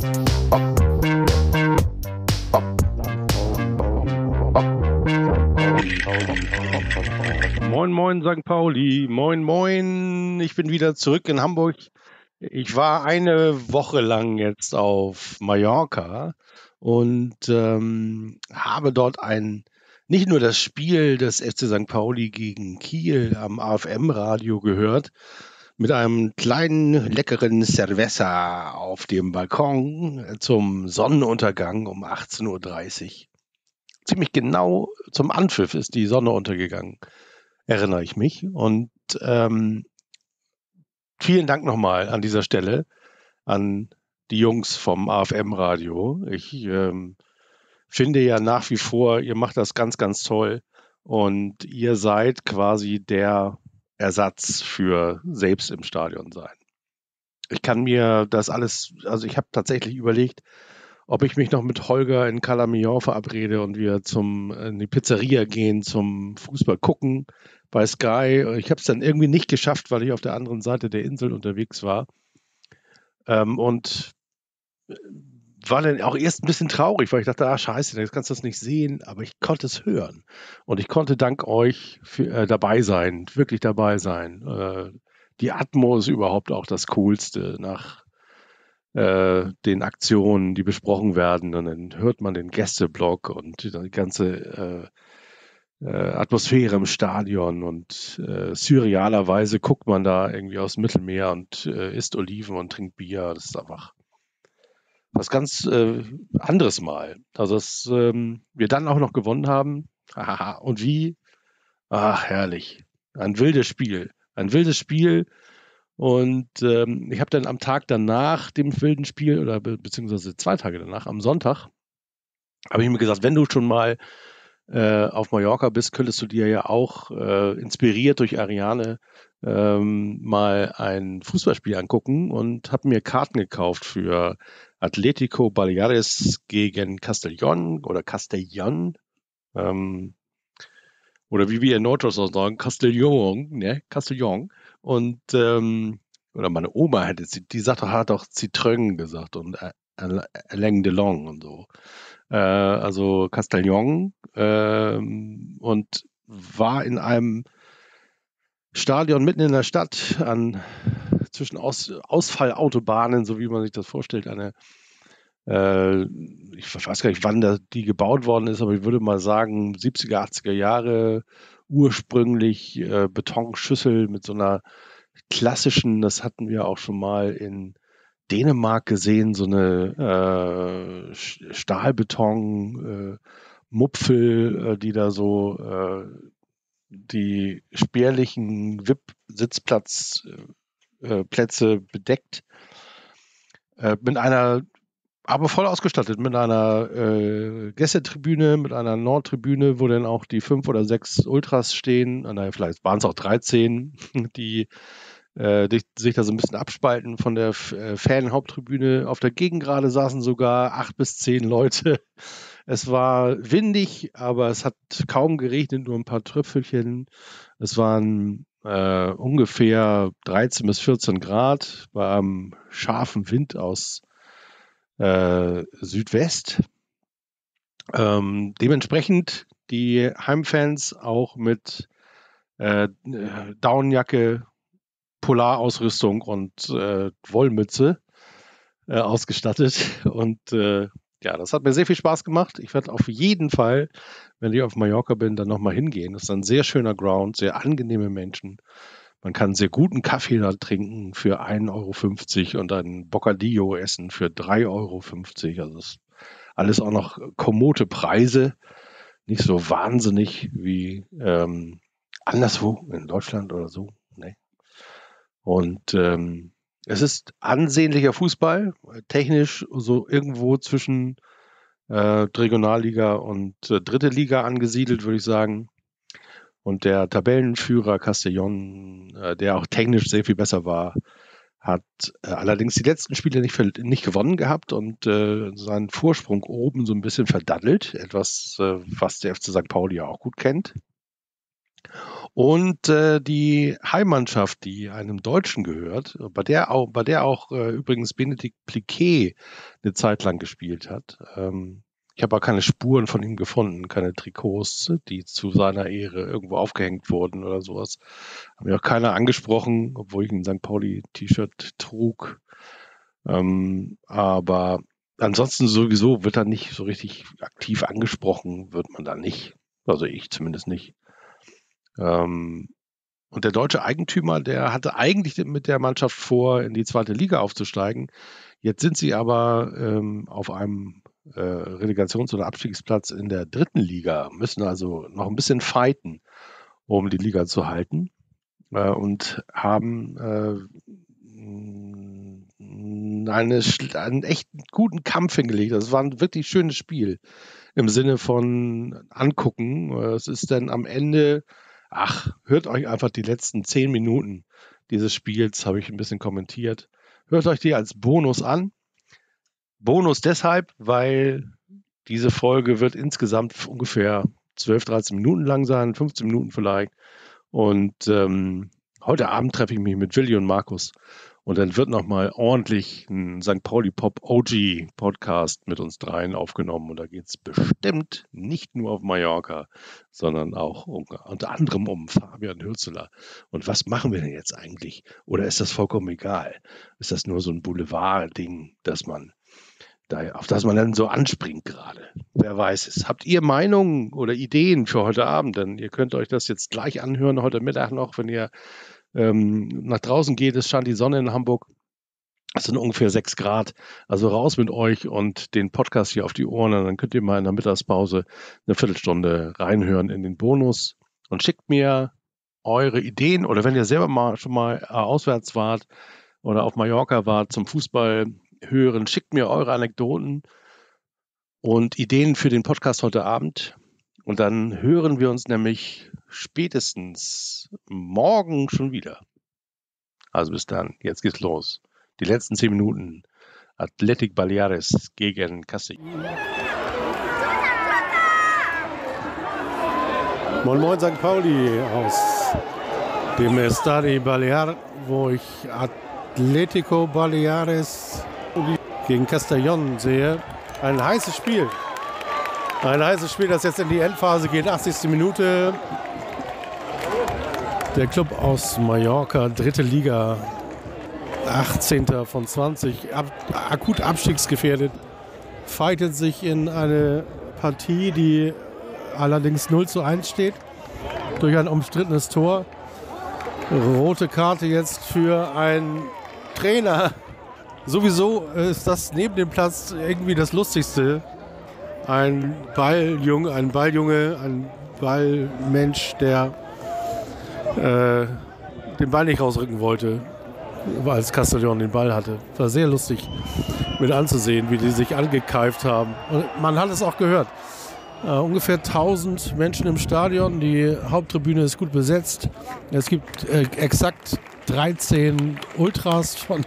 Moin, moin, St. Pauli. Moin, moin. Ich bin wieder zurück in Hamburg. Ich war eine Woche lang jetzt auf Mallorca und habe dort nicht nur das Spiel des FC St. Pauli gegen Kiel am AFM-Radio gehört, mit einem kleinen, leckeren Cerveza auf dem Balkon zum Sonnenuntergang um 18:30 Uhr. Ziemlich genau zum Anpfiff ist die Sonne untergegangen, erinnere ich mich. Und vielen Dank nochmal an dieser Stelle an die Jungs vom AFM-Radio. Ich finde ja nach wie vor, ihr macht das ganz, ganz toll. Und ihr seid quasi der Ersatz für selbst im Stadion sein. Ich kann mir das alles, also ich habe tatsächlich überlegt, ob ich mich noch mit Holger in Cala Millón verabrede und wir in die Pizzeria gehen zum Fußball gucken bei Sky. Ich habe es dann irgendwie nicht geschafft, weil ich auf der anderen Seite der Insel unterwegs war. Und war dann auch erst ein bisschen traurig, weil ich dachte, scheiße, jetzt kannst du das nicht sehen, aber ich konnte es hören. Und ich konnte dank euch dabei sein, wirklich dabei sein. Die Atmo ist überhaupt auch das Coolste nach den Aktionen, die besprochen werden. Und dann hört man den Gästeblock und die ganze Atmosphäre im Stadion. Und surrealerweise guckt man da irgendwie aus dem Mittelmeer und isst Oliven und trinkt Bier. Das ist einfach was ganz anderes mal. Also, dass wir dann auch noch gewonnen haben. Und wie? Ach, herrlich. Ein wildes Spiel. Ein wildes Spiel. Und ich habe dann am Tag danach dem wilden Spiel oder beziehungsweise 2 Tage danach, am Sonntag, habe ich mir gesagt, wenn du schon mal auf Mallorca bist, könntest du dir ja auch inspiriert durch Ariane mal ein Fußballspiel angucken und habe mir Karten gekauft für Atlético Baleares gegen Castellón oder Castellón. Oder wie wir in Norddeutschland sagen, Castellón, ne? Castellón. Und, oder meine Oma die hat auch Zitrone gesagt und Alain Delon und so. Also Castellón und war in einem Stadion mitten in der Stadt zwischen Ausfallautobahnen, so wie man sich das vorstellt, ich weiß gar nicht, wann die gebaut worden ist, aber ich würde mal sagen 70er, 80er Jahre, ursprünglich Betonschüssel mit so einer klassischen, das hatten wir auch schon mal in Dänemark gesehen, so eine Stahlbeton Mupfel, die da so die spärlichen VIP-Sitzplätze bedeckt, aber voll ausgestattet mit einer Gästetribüne, mit einer Nordtribüne, wo dann auch die 5 oder 6 Ultras stehen. Vielleicht waren es auch 13, die sich da so ein bisschen abspalten von der Fan-Haupttribüne. Auf der Gegengrade saßen sogar 8 bis 10 Leute. Es war windig, aber es hat kaum geregnet, nur ein paar Tröpfelchen. Es waren ungefähr 13 bis 14 Grad bei einem scharfen Wind aus Südwest. Dementsprechend die Heimfans auch mit Daunenjacke, Polarausrüstung und Wollmütze ausgestattet. Und das hat mir sehr viel Spaß gemacht. Ich werde auf jeden Fall, wenn ich auf Mallorca bin, dann nochmal hingehen. Das ist ein sehr schöner Ground, sehr angenehme Menschen. Man kann sehr guten Kaffee da trinken für 1,50 € und ein Bocadillo essen für 3,50 €. Also das ist alles auch noch kommode Preise. Nicht so wahnsinnig wie anderswo in Deutschland oder so. Nee. Und es ist ansehnlicher Fußball, technisch so irgendwo zwischen Regionalliga und dritte Liga angesiedelt, würde ich sagen. Und der Tabellenführer Castellón, der auch technisch sehr viel besser war, hat allerdings die letzten Spiele nicht gewonnen gehabt und seinen Vorsprung oben so ein bisschen verdaddelt. Etwas, was der FC St. Pauli ja auch gut kennt. Und die Heimmannschaft, die einem Deutschen gehört, bei der auch übrigens Benedikt Pliquet eine Zeit lang gespielt hat. Ich habe aber keine Spuren von ihm gefunden, keine Trikots, die zu seiner Ehre irgendwo aufgehängt wurden oder sowas. Hat mir auch keiner angesprochen, obwohl ich ein St. Pauli-T-Shirt trug. Aber ansonsten sowieso wird er nicht so richtig aktiv angesprochen, wird man da nicht. Also ich zumindest nicht. Und der deutsche Eigentümer, der hatte eigentlich mit der Mannschaft vor, in die zweite Liga aufzusteigen. Jetzt sind sie aber auf einem Relegations- oder Abstiegsplatz in der dritten Liga, müssen also noch ein bisschen fighten, um die Liga zu halten und haben einen echt guten Kampf hingelegt. Das war ein wirklich schönes Spiel im Sinne von angucken. Es ist dann am Ende, hört euch einfach die letzten 10 Minuten dieses Spiels, habe ich ein bisschen kommentiert. Hört euch die als Bonus an. Bonus deshalb, weil diese Folge wird insgesamt ungefähr 12, 13 Minuten lang sein, 15 Minuten vielleicht. Und heute Abend treffe ich mich mit Willi und Markus. Und dann wird nochmal ordentlich ein St. Pauli Pop OG Podcast mit uns dreien aufgenommen. Und da geht es bestimmt nicht nur auf Mallorca, sondern auch unter anderem um Fabian Hürzeler. Und was machen wir denn jetzt eigentlich? Oder ist das vollkommen egal? Ist das nur so ein Boulevard-Ding, auf das man dann so anspringt gerade? Wer weiß es. Habt ihr Meinungen oder Ideen für heute Abend? Denn ihr könnt euch das jetzt gleich anhören, heute Mittag noch, wenn ihr nach draußen geht. Es scheint die Sonne in Hamburg. Es sind ungefähr 6 Grad. Also raus mit euch und den Podcast hier auf die Ohren. Und dann könnt ihr mal in der Mittagspause eine Viertelstunde reinhören in den Bonus und schickt mir eure Ideen. Oder wenn ihr selber schon mal auswärts wart oder auf Mallorca wart zum Fußball hören, schickt mir eure Anekdoten und Ideen für den Podcast heute Abend. Und dann hören wir uns nämlich spätestens morgen schon wieder. Also bis dann, jetzt geht's los. Die letzten 10 Minuten. Athletic Baleares gegen Castilla. Moin Moin St. Pauli aus dem Estadi Balear, wo ich Atletico Baleares gegen Castellón sehe. Ein heißes Spiel. Ein heißes Spiel, das jetzt in die Endphase geht. 80. Minute. Der Club aus Mallorca, dritte Liga, 18. von 20, akut abstiegsgefährdet, fightet sich in eine Partie, die allerdings 0:1 steht, durch ein umstrittenes Tor. Rote Karte jetzt für einen Trainer. Sowieso ist das neben dem Platz irgendwie das Lustigste. Ein Balljunge, ein Ballmensch, der den Ball nicht rausrücken wollte, als Castellón den Ball hatte. War sehr lustig mit anzusehen, wie die sich angekeift haben. Und man hat es auch gehört. Ungefähr 1000 Menschen im Stadion. Die Haupttribüne ist gut besetzt. Es gibt exakt 13 Ultras von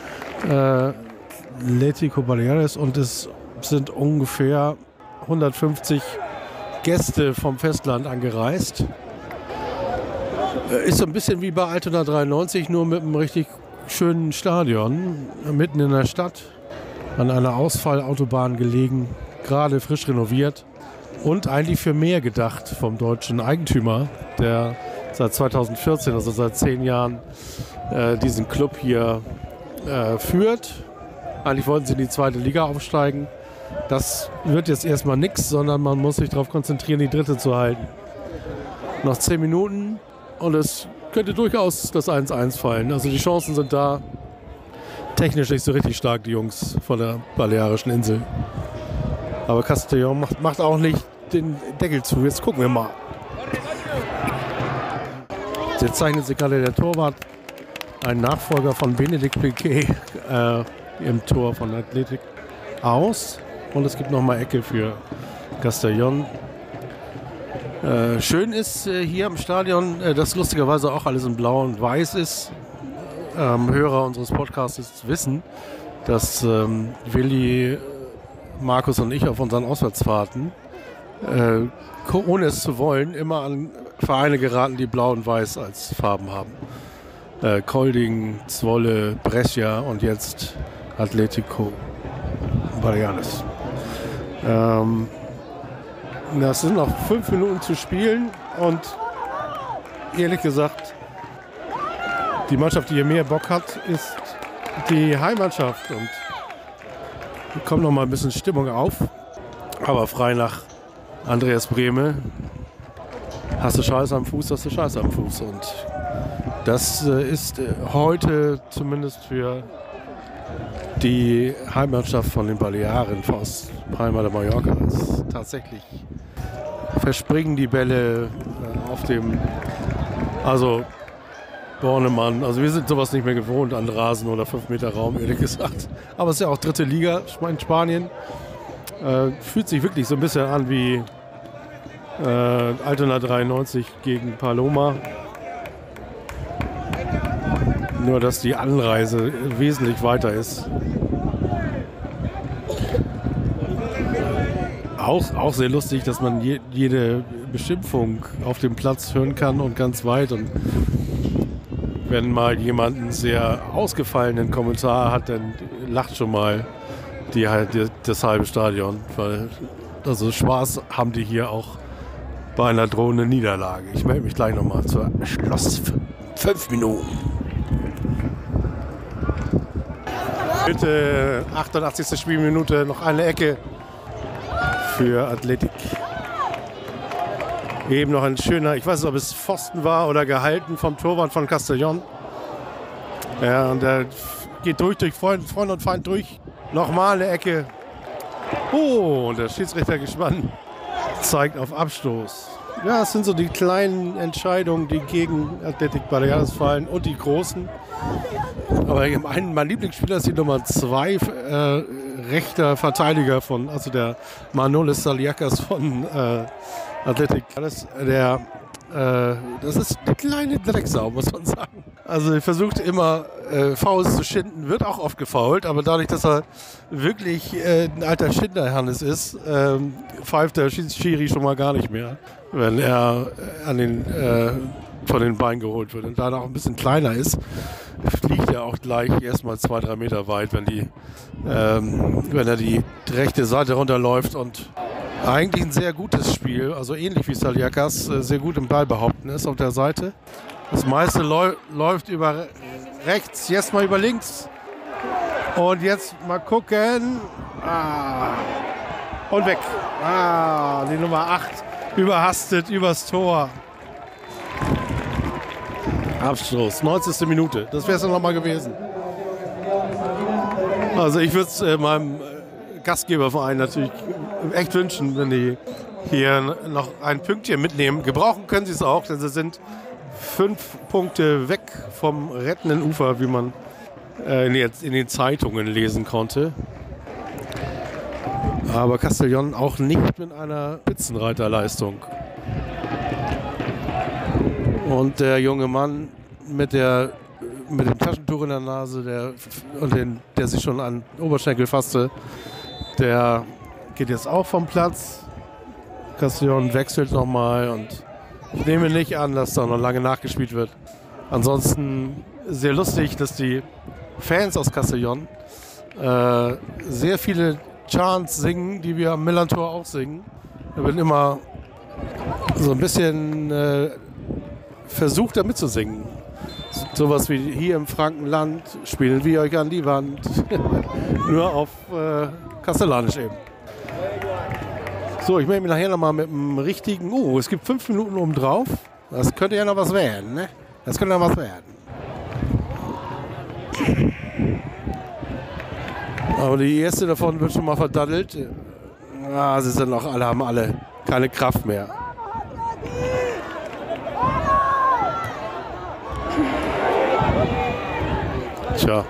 Atletico Baleares und es sind ungefähr 150 Gäste vom Festland angereist. Ist so ein bisschen wie bei Altona 93, nur mit einem richtig schönen Stadion, mitten in der Stadt, an einer Ausfallautobahn gelegen, gerade frisch renoviert und eigentlich für mehr gedacht vom deutschen Eigentümer, der seit 2014, also seit 10 Jahren, diesen Club hier führt. Eigentlich wollten sie in die zweite Liga aufsteigen. Das wird jetzt erstmal nichts, sondern man muss sich darauf konzentrieren, die dritte zu halten. Noch 10 Minuten und es könnte durchaus das 1:1 fallen. Also die Chancen sind da. Technisch nicht so richtig stark, die Jungs von der Balearischen Insel. Aber Castellón macht auch nicht den Deckel zu. Jetzt gucken wir mal. Jetzt zeichnet sich gerade der Torwart, ein Nachfolger von Benedikt Pliquet, im Tor von Athletic aus. Und es gibt nochmal Ecke für Castellón. Schön ist hier im Stadion, dass lustigerweise auch alles in Blau und Weiß ist. Hörer unseres Podcasts wissen, dass Willi, Markus und ich auf unseren Auswärtsfahrten ohne es zu wollen, immer an Vereine geraten, die Blau und Weiß als Farben haben. Kolding, Zwolle, Brescia und jetzt Atletico Baleares. Das sind noch 5 Minuten zu spielen und ehrlich gesagt, die Mannschaft, die hier mehr Bock hat, ist die Heimmannschaft und kommt noch mal ein bisschen Stimmung auf. Aber frei nach Andreas Brehme, hast du Scheiße am Fuß, hast du Scheiße am Fuß. Und das ist heute zumindest für die Heimmannschaft von den Balearen aus Palma de Mallorca ist tatsächlich verspringen die Bälle auf dem, also Bornemann, also wir sind sowas nicht mehr gewohnt an Rasen oder 5 Meter Raum, ehrlich gesagt. Aber es ist ja auch 3. Liga in Spanien. Fühlt sich wirklich so ein bisschen an wie Altona 93 gegen Paloma. Nur, dass die Anreise wesentlich weiter ist. Auch sehr lustig, dass man jede Beschimpfung auf dem Platz hören kann und ganz weit. Und wenn mal jemand einen sehr ausgefallenen Kommentar hat, dann lacht schon mal das halbe Stadion. Weil, also Spaß haben die hier auch bei einer drohenden Niederlage. Ich melde mich gleich nochmal zur Schluss. 5 Minuten. Bitte 88. Spielminute, noch eine Ecke für Athletik. Eben noch ein schöner, ich weiß nicht, ob es Pfosten war oder gehalten vom Torwart von Castellón. Ja, und der geht durch Freund und Feind durch. Nochmal eine Ecke. Oh, und der Schiedsrichter gespannt zeigt auf Abstoß. Ja, es sind so die kleinen Entscheidungen, die gegen Athletic Baleares fallen und die großen. Aber mein Lieblingsspieler ist die Nummer 2, rechter Verteidiger also der Manolis Saliakas von Athletic. Das ist eine kleine Drecksau, muss man sagen. Also er versucht immer Fouls zu schinden, wird auch oft gefoult, aber dadurch, dass er wirklich ein alter Schinderhannes ist, pfeift der Schiri schon mal gar nicht mehr, wenn er von den Beinen geholt wird. Und da er auch ein bisschen kleiner ist, fliegt er auch gleich erstmal 2-3 Meter weit, wenn er die rechte Seite runterläuft. Und eigentlich ein sehr gutes Spiel, also ähnlich wie Saliakas, sehr gut im Ball behaupten ist auf der Seite. Das meiste läuft über rechts, jetzt mal über links. Und jetzt mal gucken. Und weg. Die Nummer 8 überhastet übers Tor. Abstoß, 90. Minute. Das wäre es dann nochmal gewesen. Also ich würde es meinem Gastgeberverein natürlich echt wünschen, wenn die hier noch ein Pünktchen mitnehmen. Gebrauchen können sie es auch, denn sie sind 5 Punkte weg vom rettenden Ufer, wie man in den Zeitungen lesen konnte. Aber Castellón auch nicht mit einer Spitzenreiterleistung. Und der junge Mann mit dem Taschentuch in der Nase, der sich schon an den Oberschenkel fasste, der geht jetzt auch vom Platz. Castellón wechselt nochmal und ich nehme nicht an, dass da noch lange nachgespielt wird. Ansonsten sehr lustig, dass die Fans aus Castellón sehr viele Chants singen, die wir am Millantor auch singen. Da wird immer so ein bisschen versucht, da mitzusingen. Sowas wie hier im Frankenland spielen wir euch an die Wand. Nur auf Kastellanisch eben. So, ich melde mich nachher nochmal mit einem richtigen... Oh, es gibt 5 Minuten oben drauf. Das könnte ja noch was werden, ne? Das könnte noch was werden. Aber die erste davon wird schon mal verdattelt. Sie sind noch haben alle keine Kraft mehr. Tja.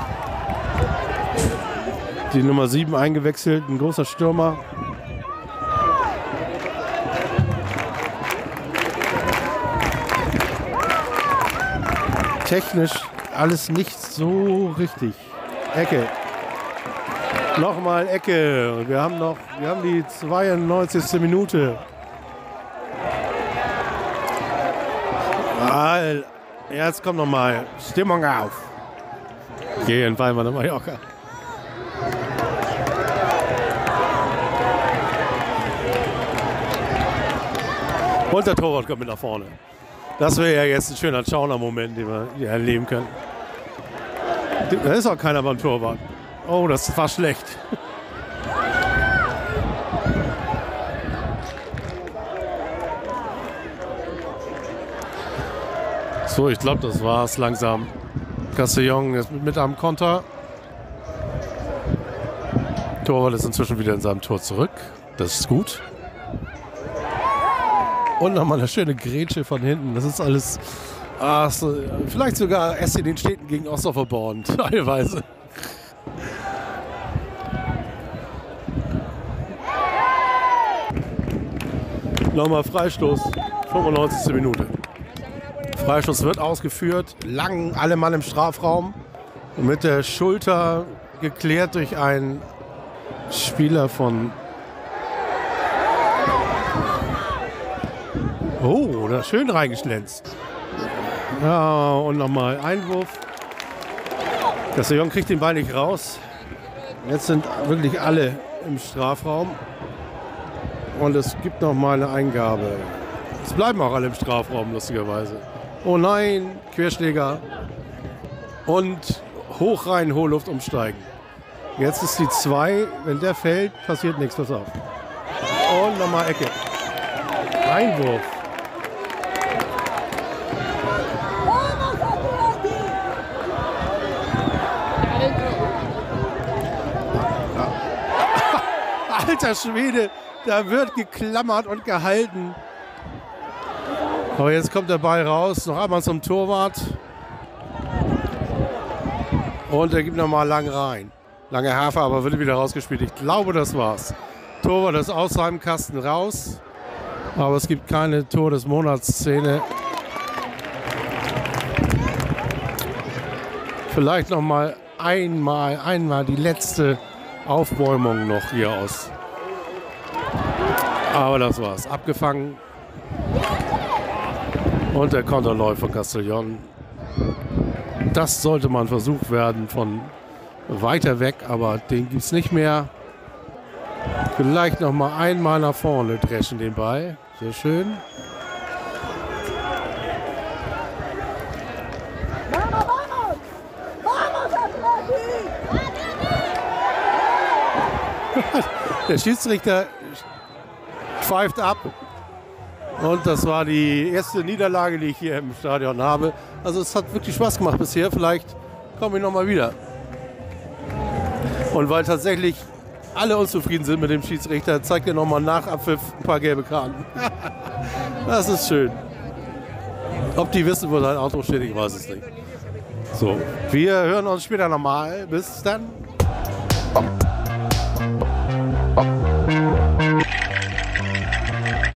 Die Nummer 7 eingewechselt, ein großer Stürmer. Technisch alles nicht so richtig. Ecke. Nochmal Ecke. Und wir haben die 92. Minute. Jetzt kommt nochmal Stimmung auf. Gehen wir nach Mallorca. Und der Torwart kommt mit nach vorne. Das wäre ja jetzt ein schöner Schauner-Moment, den wir hier erleben können. Da ist auch keiner beim Torwart. Oh, das war schlecht. So, ich glaube, das war's langsam. Castellón ist mit am Konter. Torwart ist inzwischen wieder in seinem Tor zurück. Das ist gut. Und nochmal eine schöne Grätsche von hinten. Das ist alles, vielleicht sogar erst in den Städten gegen Ostdorfer-Born, teilweise. Nochmal Freistoß, 95. Minute. Freistoß wird ausgeführt, lang alle Mann im Strafraum. Und mit der Schulter geklärt durch einen Spieler von... Oh, da schön reingeschlänzt. Ja, und nochmal Einwurf. Castellón kriegt den Ball nicht raus. Jetzt sind wirklich alle im Strafraum. Und es gibt nochmal eine Eingabe. Es bleiben auch alle im Strafraum, lustigerweise. Oh nein, Querschläger. Und hoch rein, Hohlluft umsteigen. Jetzt ist die 2. Wenn der fällt, passiert nichts. Pass auf. Und nochmal Ecke. Einwurf. Alter Schwede, da wird geklammert und gehalten. Aber jetzt kommt der Ball raus, noch einmal zum Torwart. Und er gibt nochmal lang rein. Lange Hafer, aber wird wieder rausgespielt. Ich glaube, das war's. Torwart ist aus seinem Kasten raus. Aber es gibt keine Tor des Monats-Szene. Vielleicht nochmal einmal die letzte Aufbäumung noch hier aus. Aber das war's. Abgefangen. Und der Konterläufer Castellón. Das sollte mal ein Versuch werden von weiter weg, aber den gibt's nicht mehr. Vielleicht noch mal einmal nach vorne dreschen den Ball. Sehr schön. Der Schiedsrichter pfeift ab. Und das war die erste Niederlage, die ich hier im Stadion habe. Also es hat wirklich Spaß gemacht bisher. Vielleicht komme ich noch mal wieder. Und weil tatsächlich alle unzufrieden sind mit dem Schiedsrichter, zeigt er noch mal nach Abpfiff ein paar gelbe Karten. Das ist schön. Ob die wissen, wo sein Auto steht, ich weiß es nicht. So, wir hören uns später nochmal. Bis dann.